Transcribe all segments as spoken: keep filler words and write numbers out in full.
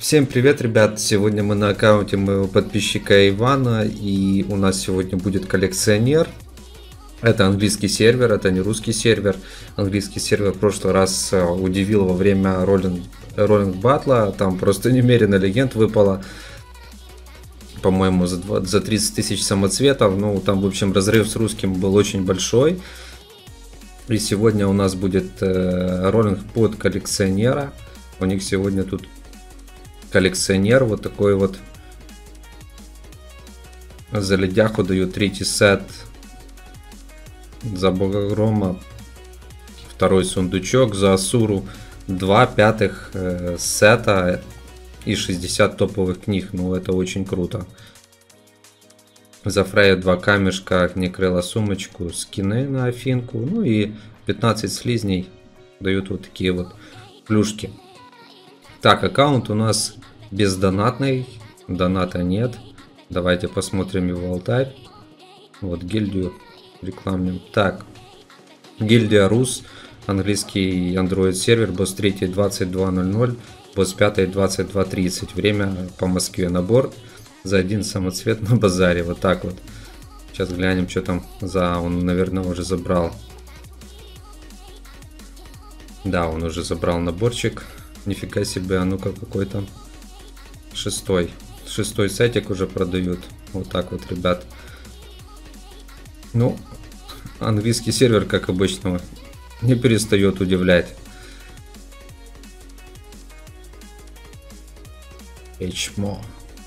Всем привет, ребят! Сегодня мы на аккаунте моего подписчика Ивана, и у нас сегодня будет коллекционер. Это английский сервер, это не русский сервер. Английский сервер в прошлый раз удивил во время роллинг, роллинг батла. Там просто немерено легенд выпало. По-моему, за, за тридцать тысяч самоцветов. Ну, там, в общем, разрыв с русским был очень большой. И сегодня у нас будет э, роллинг под коллекционера. У них сегодня тут коллекционер, вот такой вот. За ледяху дают третий сет. За бога грома второй сундучок. За Асуру два пятых э, сета и шестьдесят топовых книг. Ну, это очень круто. За Фрею два камешка, огнекрыла сумочку, скины на Афинку. Ну и пятнадцать слизней дают вот такие вот плюшки. Так, аккаунт у нас бездонатный, доната нет. Давайте посмотрим его алтарь. Вот гильдию рекламным. Так, гильдия Рус, английский Android сервер, босс три двадцать два ноль ноль, босс пять двадцать два тридцать. Время по Москве. Набор за один самоцвет на базаре. Вот так вот. Сейчас глянем, что там за... Он, наверное, уже забрал. Да, он уже забрал наборчик. Нифига себе, а ну-ка какой-то шестой. Шестой сетик уже продают. Вот так вот, ребят. Ну, английский сервер, как обычно, не перестает удивлять. Эчмо.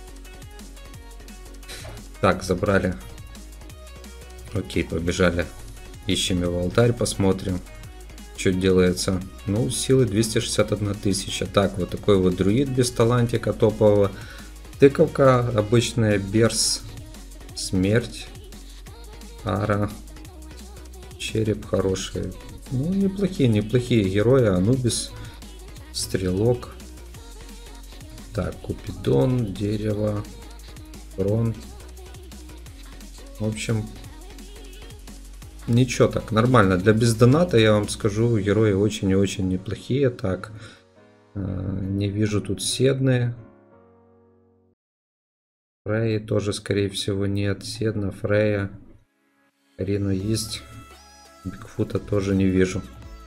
Так, забрали. Окей, побежали. Ищем его алтарь, посмотрим, что делается. Ну, силы двести шестьдесят одна тысяча. Так, вот такой вот друид без талантика топового. Тыковка обычная, берс, смерть, ара, череп хороший. Ну, неплохие, неплохие герои. Анубис, стрелок. Так, Купидон, дерево, трон. В общем, ничего так, нормально. Для бездоната, я вам скажу, герои очень и очень неплохие. Так, не вижу тут Седны. Фреи тоже, скорее всего, нет. Седна, Фрея. Рину есть. Бигфута тоже не вижу.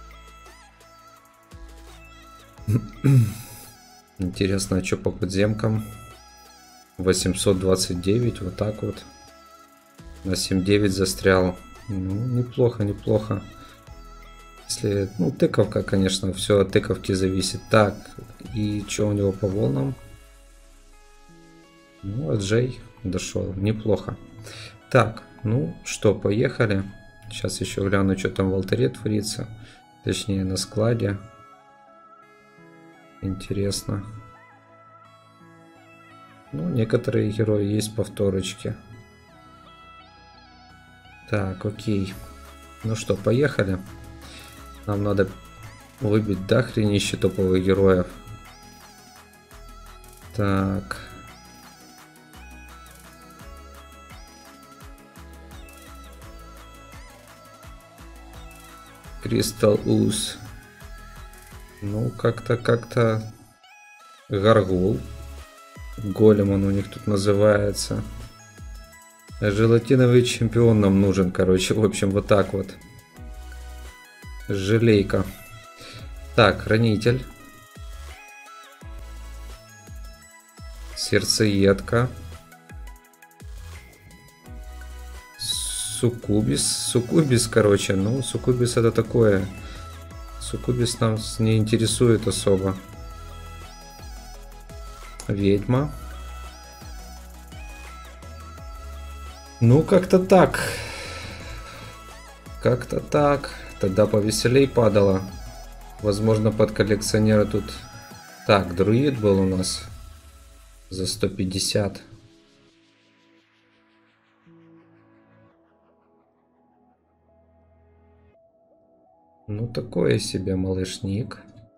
Интересно, а что по подземкам? восемьсот двадцать девять, вот так вот. На семь девять застрял. Ну, неплохо, неплохо. Если, ну, тыковка, конечно, все от тыковки зависит. Так, и что у него по волнам? Ну, Джей дошел, неплохо. Так, ну что, поехали. Сейчас еще гляну, что там в алтаре творится. Точнее, на складе. Интересно. Ну, некоторые герои есть повторочки. Так, окей. Ну что, поехали. Нам надо выбить до хренища топовых героев. Так. Кристалл Уз. Ну, как-то, как-то... Гаргул. Голем он у них тут называется. Желатиновый чемпион нам нужен, короче. В общем, вот так вот. Желейка. Так, хранитель. Сердцеедка. Суккубис. Суккубис, короче. Ну, Суккубис это такое. Суккубис нам не интересует особо. Ведьма. Ну, как-то так. Как-то так. Тогда повеселей падало. Возможно, под коллекционера тут... Так, друид был у нас. За сто пятьдесят. Ну, такое себе малышник.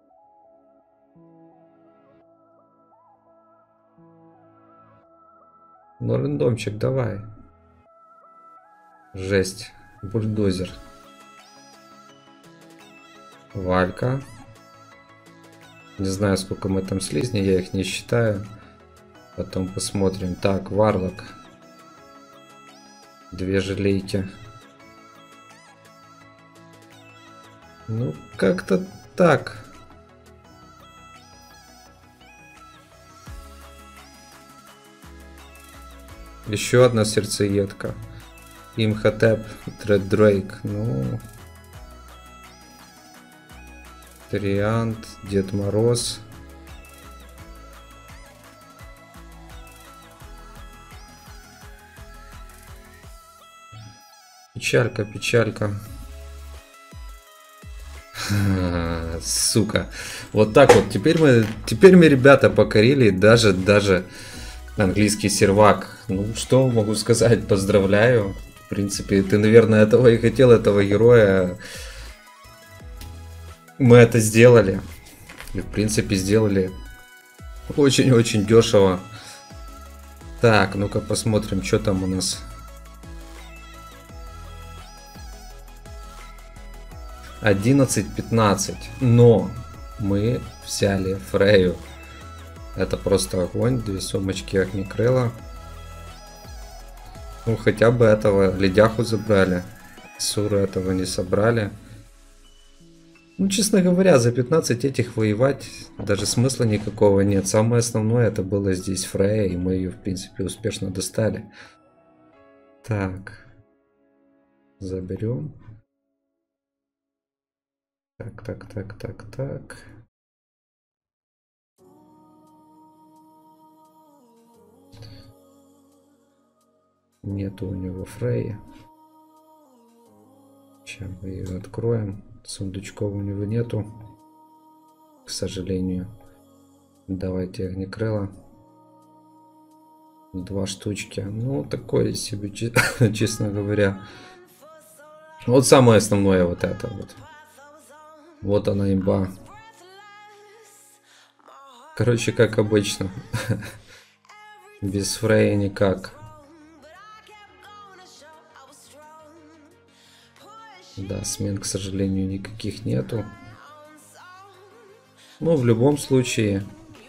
Ну, рандомчик, давай. Жесть. Бульдозер. Валька. Не знаю, сколько мы там слизни, я их не считаю. Потом посмотрим. Так, Варлок. Две желейки. Ну, как-то так. Еще одна сердцеедка. Имхотеп, Дреддрейк. Ну... Триант, Дед Мороз. Печалька, печалька. А, сука. Вот так вот. Теперь мы, теперь мы, ребята, покорили даже, даже английский сервак. Ну, что могу сказать? Поздравляю. В принципе, ты, наверное, этого и хотел, этого героя. Мы это сделали. И, в принципе, сделали очень-очень дешево. Так, ну-ка посмотрим, что там у нас. одиннадцать пятнадцать. Но мы взяли Фрею. Это просто огонь. Две сумочки огнекрыла. Ну, хотя бы этого ледяху забрали. Суру этого не собрали. Ну, честно говоря, за пятнадцать этих воевать даже смысла никакого нет. Самое основное это было здесь Фрея, и мы ее, в принципе, успешно достали. Так. Заберем. Так, так, так, так, так. Нету у него Фреи. Сейчас мы ее откроем. Сундучков у него нету, к сожалению. Давайте огнекрыла. Два штучки. Ну, такое себе, честно говоря. Вот самое основное вот это вот. Вот она имба. Короче, как обычно. Без Фрея никак. Да, смен, к сожалению, никаких нету. Но в любом случае,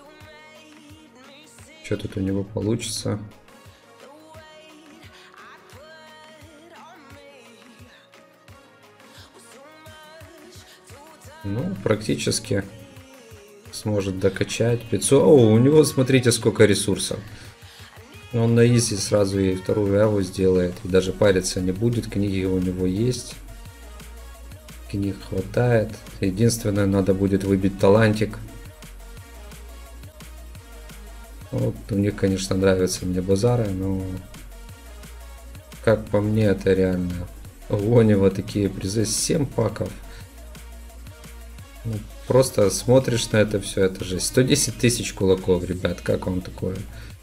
что тут у него получится? Ну, практически сможет докачать пятьсот. О, у него, смотрите, сколько ресурсов. Он на изи сразу ей вторую аву сделает. И даже париться не будет. Книги у него есть. Книг хватает. Единственное, надо будет выбить талантик. Вот, у них, конечно, нравятся мне базары, но как по мне, это реально Вонево такие призы. семь паков. Ну, просто смотришь на это все, это же сто десять тысяч кулаков, ребят. Как вам такое?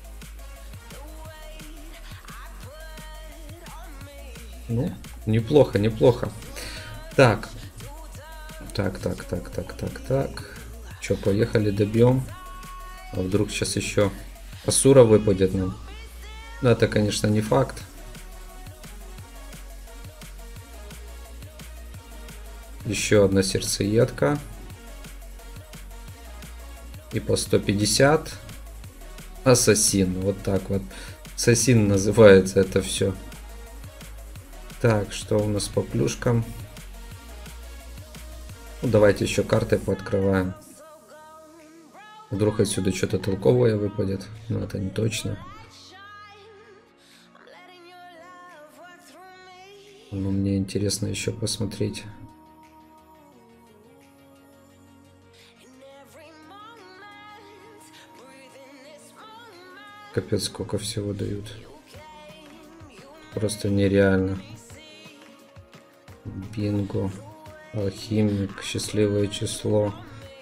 Ну, неплохо, неплохо. Так. Так, так, так, так, так, так. Че, поехали, добьем. А вдруг сейчас еще Асура выпадет нам. Ну, это, конечно, не факт. Еще одна сердцеедка. И по сто пятьдесят. Ассасин. Вот так вот. Ассасин называется это все. Так, что у нас по плюшкам? Ну, давайте еще карты пооткрываем. Вдруг отсюда что-то толковое выпадет. Но это не точно. Но мне интересно еще посмотреть. Капец, сколько всего дают. Просто нереально. Бинго. Алхимик. Счастливое число.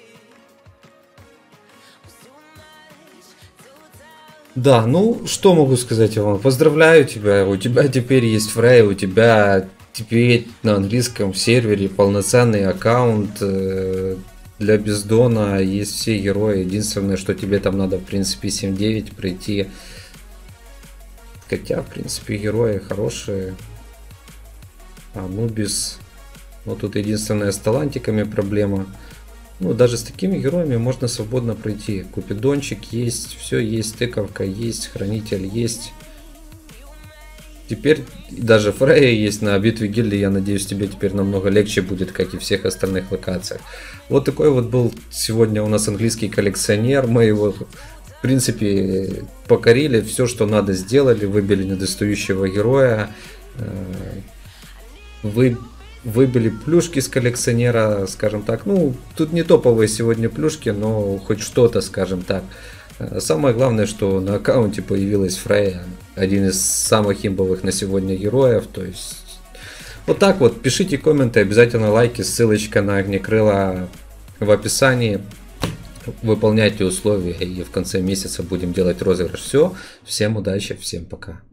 Да, ну, что могу сказать вам? Поздравляю тебя. У тебя теперь есть Фрей. У тебя теперь на английском сервере полноценный аккаунт. Для бездона есть все герои. Единственное, что тебе там надо, в принципе, семь девять пройти. Хотя, в принципе, герои хорошие. Анубис. Вот тут единственное с талантиками проблема. Ну, даже с такими героями можно свободно пройти. Купидончик есть, все есть, тыковка есть, хранитель есть. Теперь даже Фрея есть на битве гильдии, я надеюсь, тебе теперь намного легче будет, как и в всех остальных локациях. Вот такой вот был сегодня у нас английский коллекционер, мы его, в принципе, покорили, все, что надо, сделали, выбили недостающего героя, вы, выбили плюшки с коллекционера, скажем так, ну, тут не топовые сегодня плюшки, но хоть что-то, скажем так. Самое главное, что на аккаунте появилась Фрея, один из самых имбовых на сегодня героев. То есть вот так вот, пишите комменты, обязательно лайки, ссылочка на Огнекрыла в описании. Выполняйте условия, и в конце месяца будем делать розыгрыш. Все, всем удачи, всем пока.